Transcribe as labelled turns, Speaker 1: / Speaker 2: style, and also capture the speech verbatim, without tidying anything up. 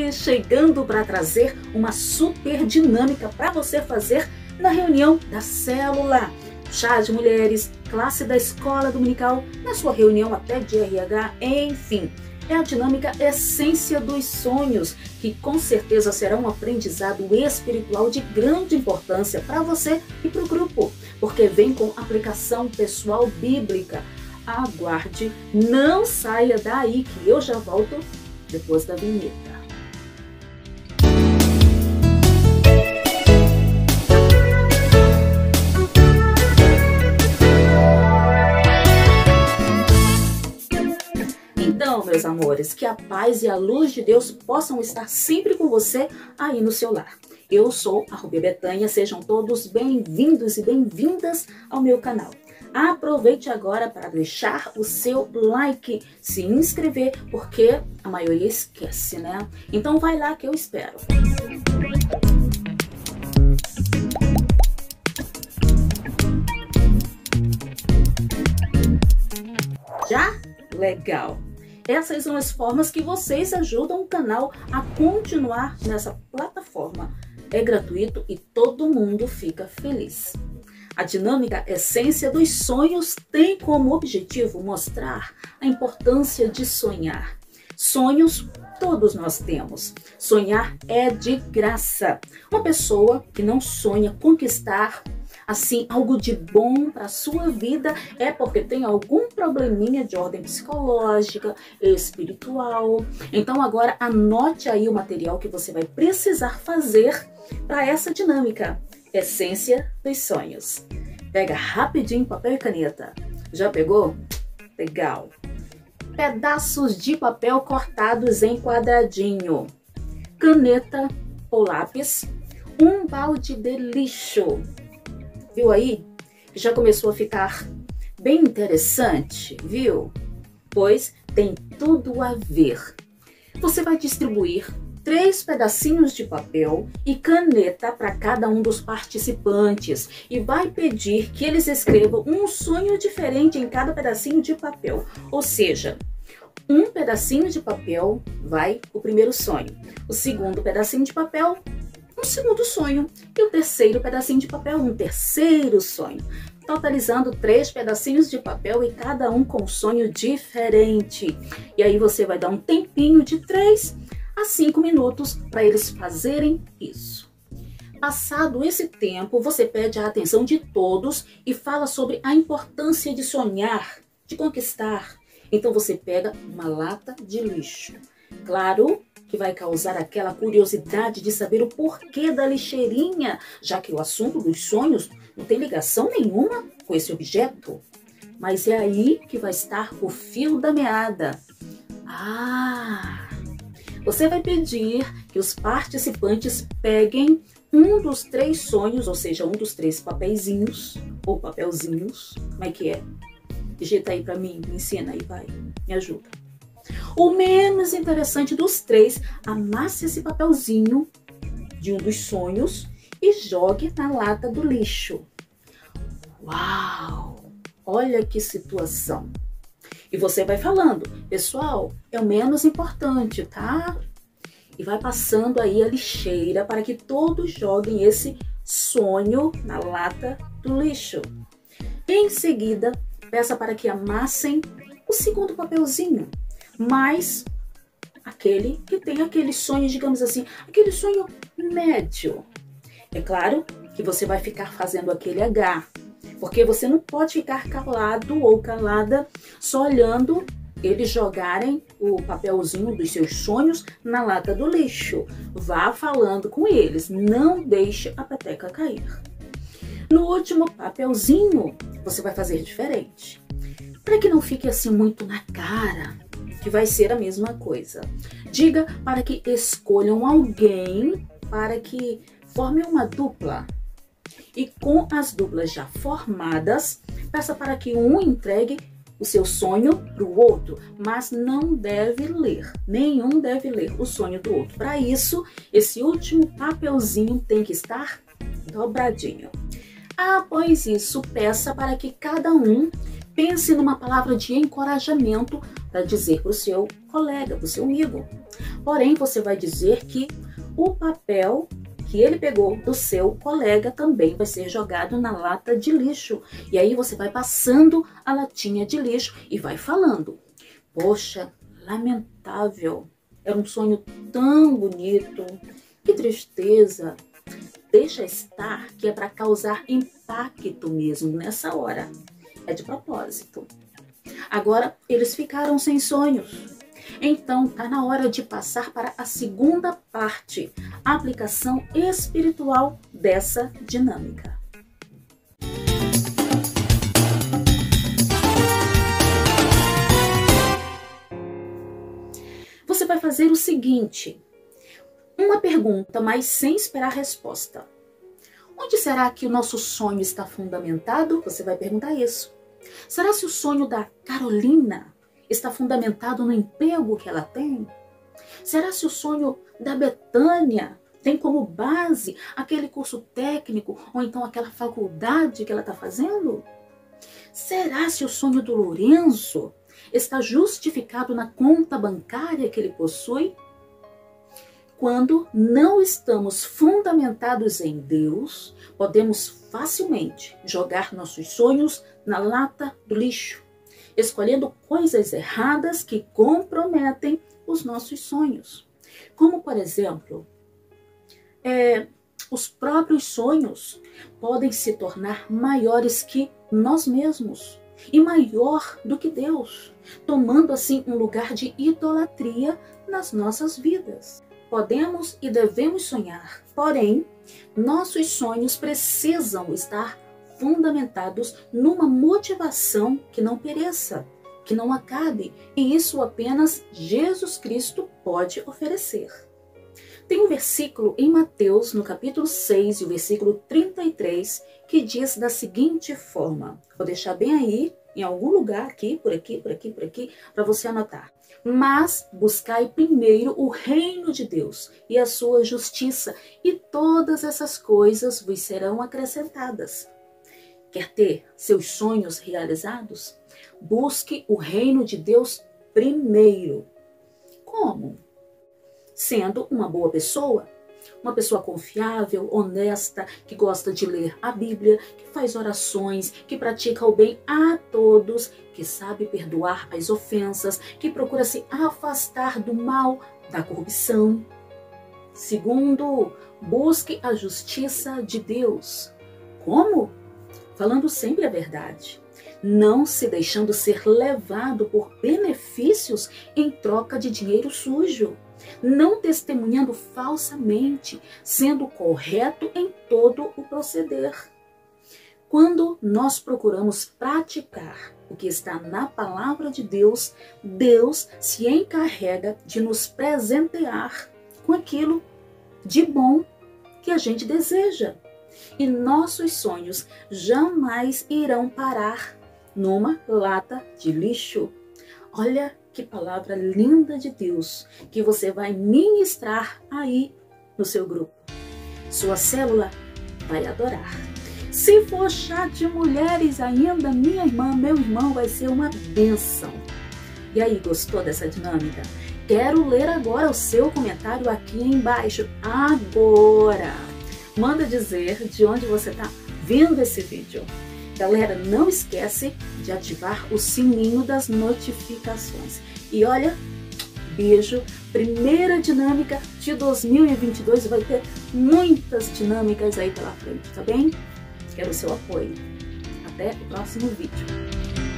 Speaker 1: mulheres chegando para trazer uma super dinâmica para você fazer na reunião da célula. Chá de mulheres, classe da escola dominical, na sua reunião até de R H, enfim. É a dinâmica Essência dos Sonhos, que com certeza será um aprendizado espiritual de grande importância para você e para o grupo, porque vem com aplicação pessoal bíblica. Aguarde, não saia daí que eu já volto depois da vinheta. Então, meus amores, que a paz e a luz de Deus possam estar sempre com você aí no seu lar. Eu sou a Rubi Betânia, sejam todos bem-vindos e bem-vindas ao meu canal. Aproveite agora para deixar o seu like, se inscrever, porque a maioria esquece, né? Então vai lá que eu espero. Já? Legal! Essas são as formas que vocês ajudam o canal a continuar nessa plataforma. É gratuito e todo mundo fica feliz. A dinâmica Essência dos Sonhos tem como objetivo mostrar a importância de sonhar. Sonhos todos nós temos. Sonhar é de graça. Uma pessoa que não sonha conquistar assim algo de bom para a sua vida é porque tem algum probleminha de ordem psicológica, espiritual. Então agora anote aí o material que você vai precisar fazer para essa dinâmica Essência dos Sonhos. Pega rapidinho papel e caneta. Já pegou? Legal. Pedaços de papel cortados em quadradinho. Caneta ou lápis. Um balde de lixo. Viu aí? Já começou a ficar bem interessante, viu? Pois tem tudo a ver. Você vai distribuir três pedacinhos de papel e caneta para cada um dos participantes e vai pedir que eles escrevam um sonho diferente em cada pedacinho de papel. Ou seja, um pedacinho de papel vai o primeiro sonho, o segundo pedacinho de papel, um segundo sonho e o terceiro pedacinho de papel, um terceiro sonho. Totalizando três pedacinhos de papel e cada um com um sonho diferente. E aí você vai dar um tempinho de três a cinco minutos para eles fazerem isso. Passado esse tempo, você pede a atenção de todos e fala sobre a importância de sonhar, de conquistar. Então você pega uma lata de lixo. Claro que vai causar aquela curiosidade de saber o porquê da lixeirinha, já que o assunto dos sonhos não tem ligação nenhuma com esse objeto. Mas é aí que vai estar o fio da meada. Ah! Você vai pedir que os participantes peguem um dos três sonhos, ou seja, um dos três papeizinhos, ou papelzinhos, como é que é? Digita aí pra mim, me ensina aí, vai, me ajuda. O menos interessante dos três, amasse esse papelzinho de um dos sonhos e jogue na lata do lixo. Uau! Olha que situação! E você vai falando, pessoal, é o menos importante, tá? E vai passando aí a lixeira para que todos joguem esse sonho na lata do lixo. Em seguida, peça para que amassem o segundo papelzinho, mas aquele que tem aquele sonho, digamos assim, aquele sonho médio. É claro que você vai ficar fazendo aquele H, porque você não pode ficar calado ou calada só olhando eles jogarem o papelzinho dos seus sonhos na lata do lixo. Vá falando com eles, não deixe a peteca cair. No último papelzinho, você vai fazer diferente. Para que não fique assim muito na cara, que vai ser a mesma coisa. Diga para que escolham alguém para que formem uma dupla. E com as duplas já formadas, peça para que um entregue o seu sonho para o outro, mas não deve ler, nenhum deve ler o sonho do outro. Para isso, esse último papelzinho tem que estar dobradinho. Após isso, peça para que cada um pense numa palavra de encorajamento para dizer para o seu colega, para o seu amigo. Porém, você vai dizer que o papel que ele pegou do seu colega também vai ser jogado na lata de lixo. E aí você vai passando a latinha de lixo e vai falando: poxa, lamentável, era um sonho tão bonito, que tristeza. Deixa estar, que é para causar impacto mesmo nessa hora. É de propósito. Agora, eles ficaram sem sonhos. Então, está na hora de passar para a segunda parte, a aplicação espiritual dessa dinâmica. Você vai fazer o seguinte: uma pergunta, mas sem esperar resposta. Onde será que o nosso sonho está fundamentado? Você vai perguntar isso. Será se o sonho da Carolina está fundamentado no emprego que ela tem? Será se o sonho da Betânia tem como base aquele curso técnico ou então aquela faculdade que ela está fazendo? Será se o sonho do Lourenço está justificado na conta bancária que ele possui? Quando não estamos fundamentados em Deus, podemos facilmente jogar nossos sonhos na lata do lixo, escolhendo coisas erradas que comprometem os nossos sonhos. Como, por exemplo, é, os próprios sonhos podem se tornar maiores que nós mesmos e maior do que Deus, tomando assim um lugar de idolatria nas nossas vidas. Podemos e devemos sonhar, porém, nossos sonhos precisam estar fundamentados numa motivação que não pereça, que não acabe, e isso apenas Jesus Cristo pode oferecer. Tem um versículo em Mateus, no capítulo seis, e o versículo trinta e três, que diz da seguinte forma. Vou deixar bem aí, em algum lugar aqui, por aqui, por aqui, por aqui, para você anotar. Mas buscai primeiro o reino de Deus e a sua justiça, e todas essas coisas vos serão acrescentadas. Quer ter seus sonhos realizados? Busque o reino de Deus primeiro. Como? Sendo uma boa pessoa, uma pessoa confiável, honesta, que gosta de ler a Bíblia, que faz orações, que pratica o bem a todos, que sabe perdoar as ofensas, que procura se afastar do mal, da corrupção. Segundo, busque a justiça de Deus. Como? Falando sempre a verdade, não se deixando ser levado por benefícios em troca de dinheiro sujo, não testemunhando falsamente, sendo correto em todo o proceder. Quando nós procuramos praticar o que está na palavra de Deus, Deus se encarrega de nos presentear com aquilo de bom que a gente deseja. E nossos sonhos jamais irão parar numa lata de lixo. Olha que palavra linda de Deus que você vai ministrar aí no seu grupo. Sua célula vai adorar. Se for chá de mulheres ainda, minha irmã, meu irmão, vai ser uma bênção. E aí, gostou dessa dinâmica? Quero ler agora o seu comentário aqui embaixo. Agora! Manda dizer de onde você está vendo esse vídeo. Galera, não esquece de ativar o sininho das notificações. E olha, beijo. Primeira dinâmica de dois mil e vinte e dois. Vai ter muitas dinâmicas aí pela frente, tá bem? Quero o seu apoio. Até o próximo vídeo.